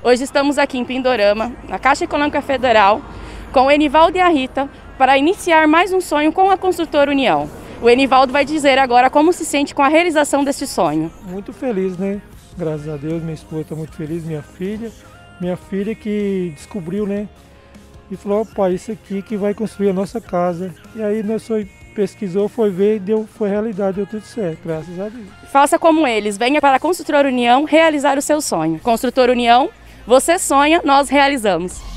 Hoje estamos aqui em Pindorama, na Caixa Econômica Federal, com o Enivaldo e a Rita, para iniciar mais um sonho com a Construtora União. O Enivaldo vai dizer agora como se sente com a realização deste sonho. Muito feliz, né? Graças a Deus, minha esposa está muito feliz, minha filha que descobriu, né? E falou, pai, isso aqui que vai construir a nossa casa. E aí nós pesquisou, foi ver e foi realidade, deu tudo certo, graças a Deus. Faça como eles, venha para a Construtora União realizar o seu sonho. Construtora União, você sonha, nós realizamos.